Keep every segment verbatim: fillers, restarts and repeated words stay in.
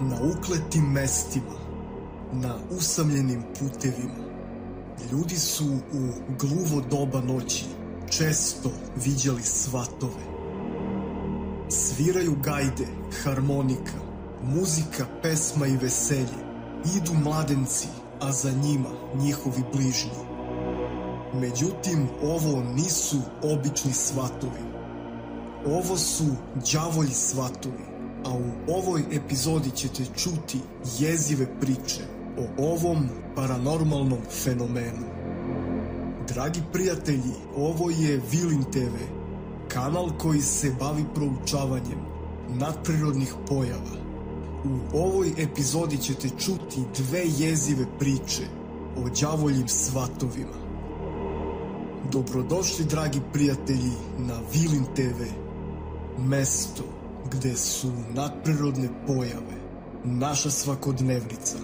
na ukletim mestima, na usamljenim putevima. Ljudi su u gluvo doba noći često viđali svatove. Sviraju gajde, harmonika, muzika, pesma i veselje. Idu mladenci, a za njima njihovi bližnji. Međutim, ovo nisu obični svatovi. Ovo su đavolji svatovi, a u ovoj epizodi ćete čuti jezive priče o ovom paranormalnom fenomenu. Dragi prijatelji, ovo je Vilin te ve, kanal koji se bavi proučavanjem nadprirodnih pojava. U ovoj epizodi ćete čuti dve jezive priče o đavoljim svatovima. Dobrodošli, dragi prijatelji, na Vilin te ve, mesto gde su nadprirodne pojave naša svakodnevnica.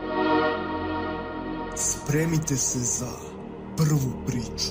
Spremite se za prvu priču.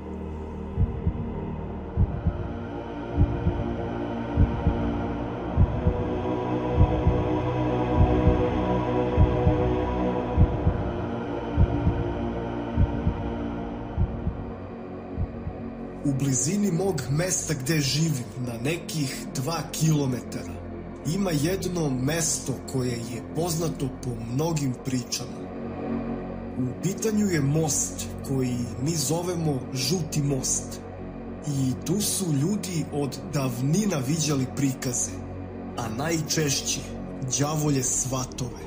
U blizini mog mesta gde živim, na nekih dva kilometara, ima jedno mesto koje je poznato po mnogim pričama. U pitanju je most koji mi zovemo Žuti most. I tu su ljudi od davnina viđali prikaze, a najčešće đavolje svatove.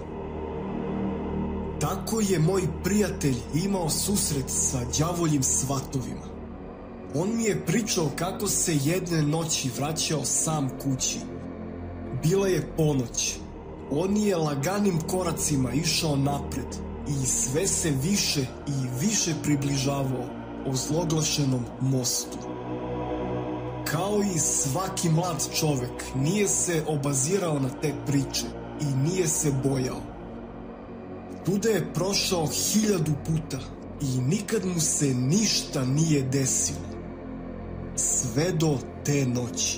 Tako je moj prijatelj imao susret sa đavoljim svatovima. On mi je pričao kako se jedne noći vraćao sam kući. Bila je ponoć. On je laganim koracima išao napred i sve se više i više približavao ozloglašenom mostu. Kao i svaki mlad čovek, nije se obazirao na te priče i nije se bojao. Tuda je prošao hiljadu puta i nikad mu se ništa nije desilo. Sve do te noći.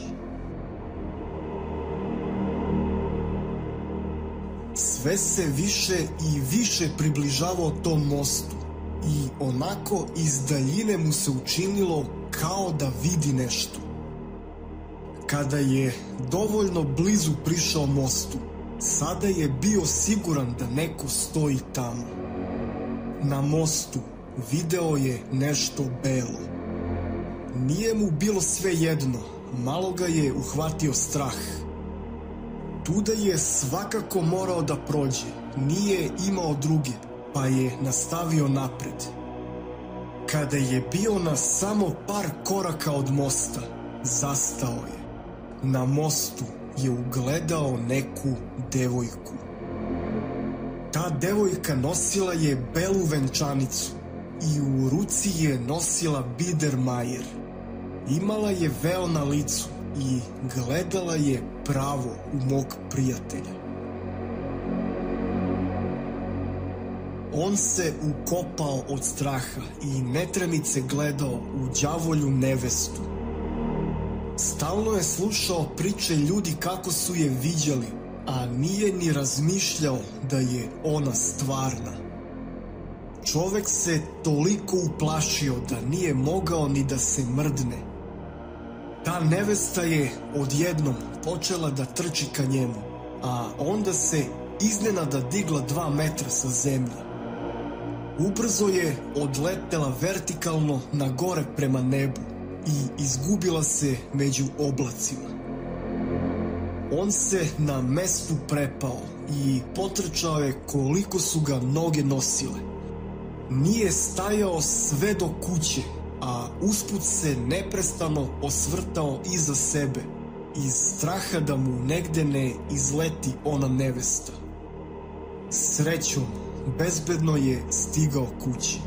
Sve se više i više približavao tom mostu i onako iz daljine mu se učinilo kao da vidi nešto. Kada je dovoljno blizu prišao mostu, sada je bio siguran da neko stoji tamo. Na mostu video je nešto belo. Nije mu bilo sve jedno, malo ga je uhvatio strah. Tuda je svakako morao da prođe, nije imao druge, pa je nastavio napred. Kada je bio na samo par koraka od mosta, zastao je. Na mostu je ugledao neku devojku. Ta devojka nosila je belu venčanicu i u ruci je nosila bidermajer. Imala je veo na licu i gledala je pravo u mog prijatelja. On se ukopao od straha i netremice gledao u đavolju nevestu. Stalno je slušao priče ljudi kako su je viđali, a nije ni razmišljao da je ona stvarna. Čovek se toliko uplašio da nije mogao ni da se mrdne. Ta nevesta je odjednom počela da trči ka njemu, a onda se iznenada digla dva metra sa zemlje. Ubrzo je odletela vertikalno na gore prema nebu i izgubila se među oblacima. On se na mestu prepao i potrčao je koliko su ga noge nosile. Nije stajao sve do kuće, a usput se neprestano osvrtao iza sebe, iz straha da mu negde ne izleti ona nevesta. Srećom, bezbedno je stigao kući.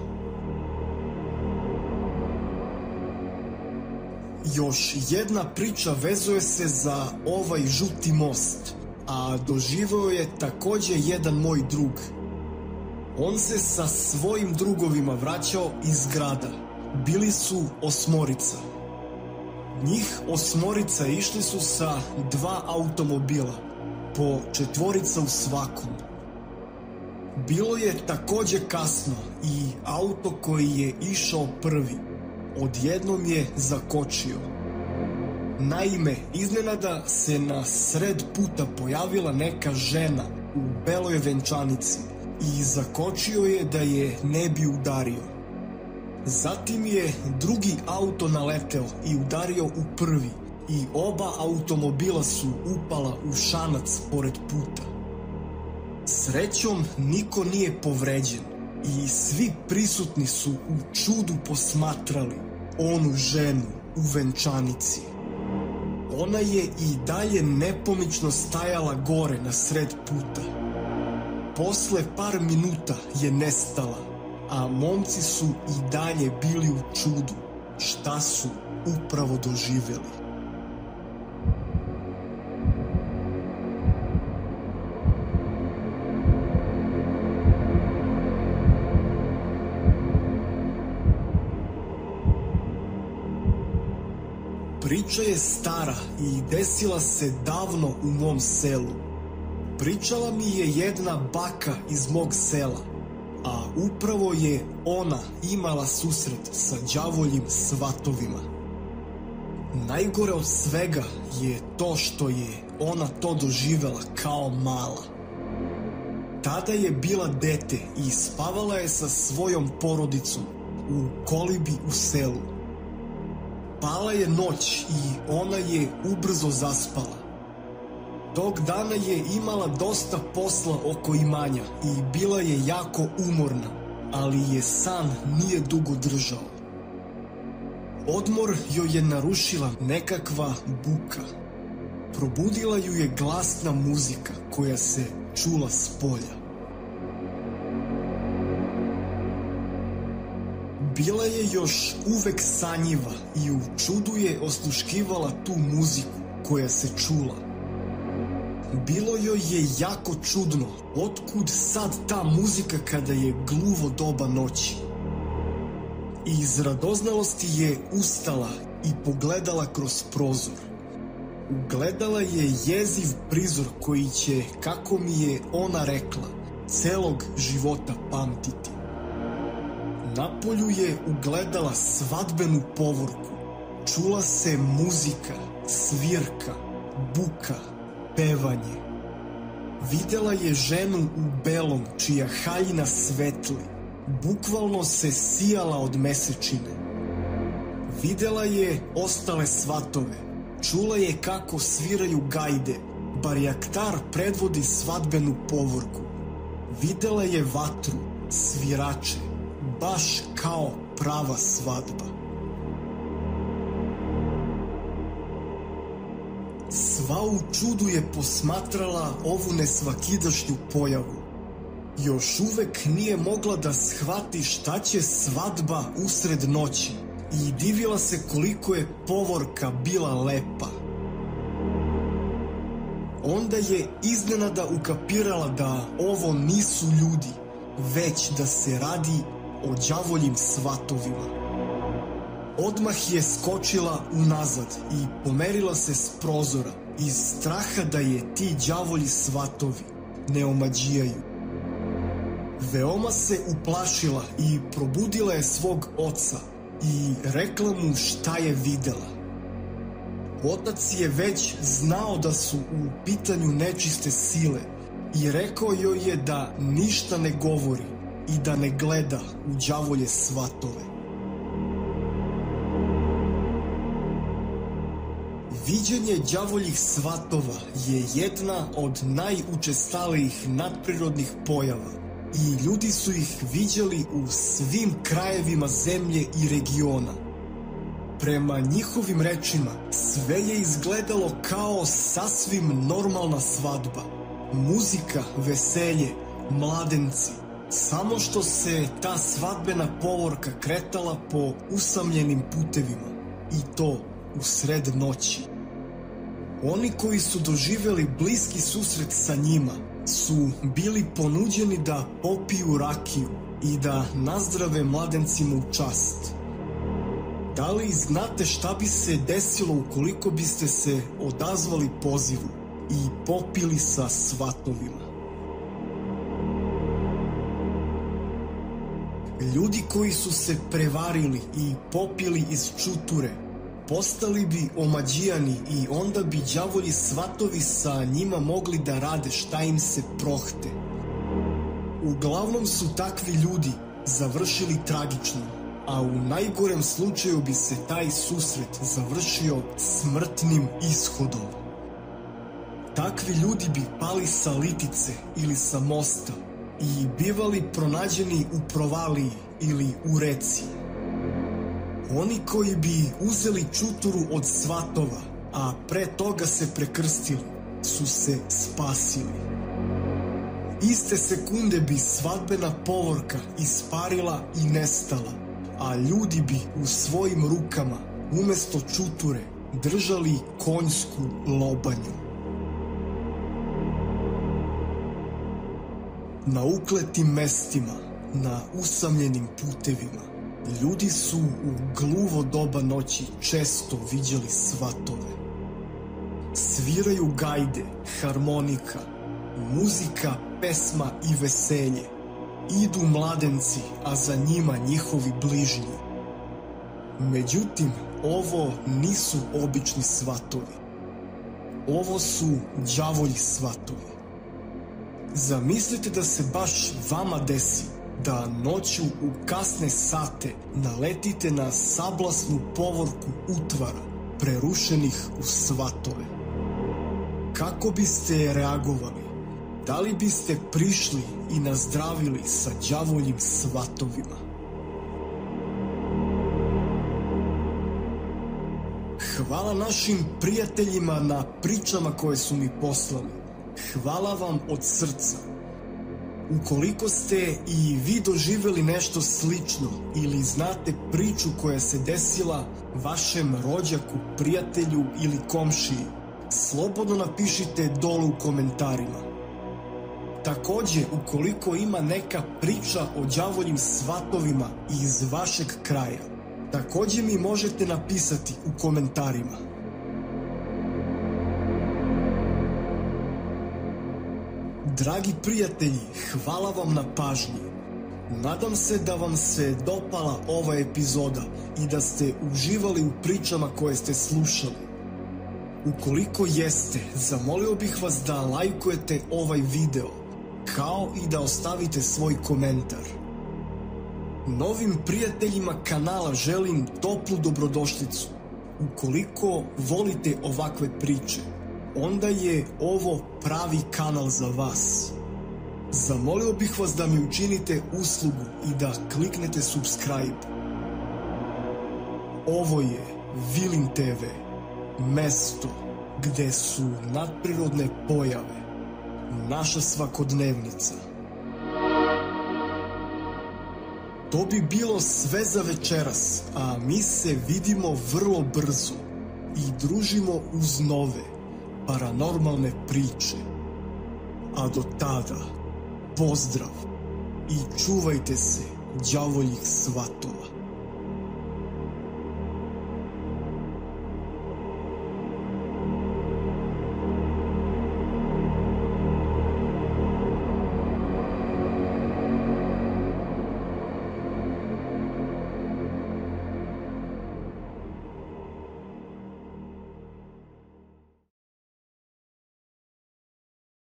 Još jedna priča vezuje se za ovaj Žuti most, a doživeo je takođe jedan moj drug. On se sa svojim drugovima vraćao iz grada. Bili su osmorica. Njih osmorica išli su sa dva automobila. po četvorica u svakom. Bilo je takođe kasno i auto koji je išao prvi odjednom je zakočio. Naime, iznenada se na sred puta pojavila neka žena u beloj venčanici i zakočio je da je ne bi udario. Zatim je drugi auto naleteo i udario u prvi i oba automobila su upala u šanac pored puta. Srećom, niko nije povređen i svi prisutni su u čudu posmatrali onu ženu u venčanici. Ona je i dalje nepomično stajala gore na sred puta. Posle par minuta je nestala, a momci su i dalje bili u čudu šta su upravo doživjeli. Priča je stara i desila se davno u mom selu. Pričala mi je jedna baka iz mog sela, a upravo je ona imala susret sa đavoljim svatovima. Najgore od svega je to što je ona to doživela kao mala. Tada je bila dete i spavala je sa svojom porodicom u kolibi u selu. Pala je noć i ona je ubrzo zaspala. Tog dana je imala dosta posla oko imanja i bila je jako umorna, ali je san nije dugo držao. Odmor joj je narušila nekakva buka. Probudila ju je glasna muzika koja se čula s polja. Bila je još uvek sanjiva i u čudu je osluškivala tu muziku koja se čula. Bilo joj je jako čudno otkud sad ta muzika kada je gluvo doba noći. Iz radoznalosti je ustala i pogledala kroz prozor. Ugledala je jeziv prizor koji će, kako mi je ona rekla, celog života pamtiti. Napolju je ugledala svadbenu povorku. Čula se muzika, svirka, buka, pevanje. Videla je ženu u belom čija haljina svetli. Bukvalno se sijala od mesečine. Videla je ostale svatove. Čula je kako sviraju gajde. Barjaktar predvodi svadbenu povorku. Videla je vatru, svirače, baš kao prava svadba. Sva u čudu je posmatrala ovu nesvakidašnju pojavu. Još uvek nije mogla da shvati šta će svadba usred noći i divila se koliko je povorka bila lepa. Onda je iznenada ukapirala da ovo nisu ljudi, već da se radi o đavoljim svatovima. Odmah je skočila unazad i pomerila se s prozora iz straha da je ti đavolji svatovi ne omađijaju. Veoma se uplašila i probudila je svog oca i rekla mu šta je videla. Otac je već znao da su u pitanju nečiste sile i rekao joj je da ništa ne govori i da ne gleda u đavolje svatove. Viđenje đavoljih svatova je jedna od najučestalijih nadprirodnih pojava i ljudi su ih viđali u svim krajevima zemlje i regiona. Prema njihovim rečima, sve je izgledalo kao sasvim normalna svadba. Muzika, veselje, mladenci. Samo što se ta svadbena povorka kretala po usamljenim putevima i to u sred noći. Oni koji su doživjeli bliski susret sa njima su bili ponuđeni da popiju rakiju i da nazdrave mladencima u čast. Da li znate šta bi se desilo ukoliko biste se odazvali pozivu i popili sa svatovima. Ljudi koji su se prevarili i popili iz čuture postali bi omađijani i onda bi đavolji svatovi sa njima mogli da rade šta im se prohte. Uglavnom su takvi ljudi završili tragično, a u najgorem slučaju bi se taj susret završio smrtnim ishodom. Takvi ljudi bi pali sa litice ili sa mosta i bivali pronađeni u provaliji ili u reci. Oni koji bi uzeli čuturu od svatova, a pre toga se prekrstili, su se spasili. Iste sekunde bi svadbena povorka isparila i nestala, a ljudi bi u svojim rukama umesto čuture držali konjsku lobanju. Na ukletim mestima, na usamljenim putevima, ljudi su u gluvo doba noći često viđali svatove. Sviraju gajde, harmonika, muzika, pesma i veselje. Idu mladenci, a za njima njihovi bližnji. Međutim, ovo nisu obični svatovi. Ovo su đavolji svatovi. Zamislite da se baš vama desi da noću u kasne sate naletite na sablasnu povorku utvara prerušenih u svatove. Kako biste reagovali? Da li biste prišli i nazdravili sa đavoljim svatovima? Hvala našim prijateljima na pričama koje su mi poslali. Hvala vam od srca. Ukoliko ste i vi doživjeli nešto slično ili znate priču koja se desila vašem rođaku, prijatelju ili komšiji, slobodno napišite dole u komentarima. Takođe, ukoliko ima neka priča o đavoljim svatovima iz vašeg kraja, takođe mi možete napisati u komentarima. Dragi prijatelji, hvala vam na pažnji. Nadam se da vam se dopala ova epizoda i da ste uživali u pričama koje ste slušali. Ukoliko jeste, zamolio bih vas da lajkujete ovaj video, kao i da ostavite svoj komentar. Novim prijateljima kanala želim toplu dobrodošlicu. Ukoliko volite ovakve priče, onda je ovo pravi kanal za vas. Zamolio bih vas da mi učinite uslugu i da kliknete subscribe. Ovo je Vilin te ve, mesto gde su nadprirodne pojave naša svakodnevnica. To bi bilo sve za večeras, a mi se vidimo vrlo brzo i družimo uz nove paranormalne priče. A do tada, pozdrav i čuvajte se đavoljih svatova.